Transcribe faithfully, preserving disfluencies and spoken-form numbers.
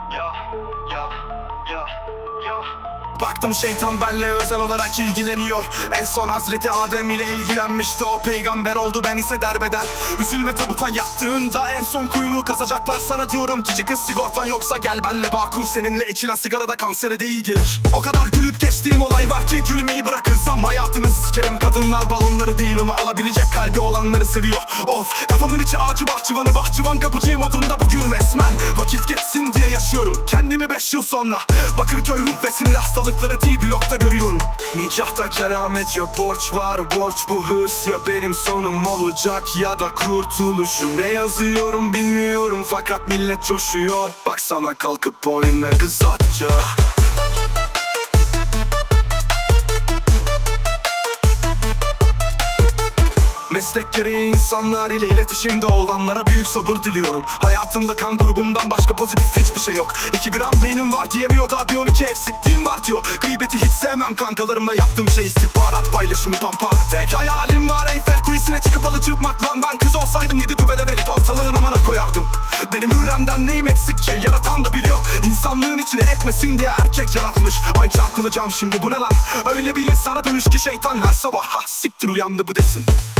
Ya, ya, ya, ya. Baktım şeytan benle özel olarak ilgileniyor. En son Hazreti Adem ile ilgilenmişti, o peygamber oldu, ben ise derbeder. Üzülme tabuta yattığında en son kuyunu kazacaklar. Sana diyorum cici kız, sigortan yoksa gel benle Bağkur, seninle içilen sigarada kansere de iyi gelir. O kadar gülüp geçtiğim olay var ki gülmeyi bırakırsam hayatını sikerim. Kadınlar balonları değil ama alabilecek kalbi olanları seviyor. Of, kafamın içi ağacı bahçıvanı, bahçıvan kapıcı modunda bugün resmen. Vakit geçsin diye yaşıyorum kendimi beş yıl sonra. Bakırköy ruh ve sinir hastalıkları D-Block'ta görüyorum. Nikahta keramet yok, borç var borç, bu hırs ya benim sonum olacak ya da kurtuluşum. Ne yazıyorum bilmiyorum fakat millet coşuyor. Baksana kalkıp boynuna kız atacak. Meslek gereği insanlar ile iletişimde olanlara büyük sabır diliyorum. Hayatımda kan grubumdan başka pozitif hiçbir şey yok. iki gram beynim var diyemiyor da bir on iki eksikliğim var diyor. Gıybeti hiç sevmem, kankalarımla yaptığım şey istihbarat paylaşımı pampar. Tek hayalim var Eyfel Kulesi'ne çıkıp alı çıkmak lan. Ben kız olsaydım yedi dübele verip ortalığını bana koyardım. Benim hürremden neyim eksik ki yaratan da biliyor. İnsanlığın içine etmesin diye erkek yaratmış. Ay çarpılacağım şimdi, bu ne lan? Öyle bir insana dönüş ki şeytan her sabah ha siktir uyandı bu desin.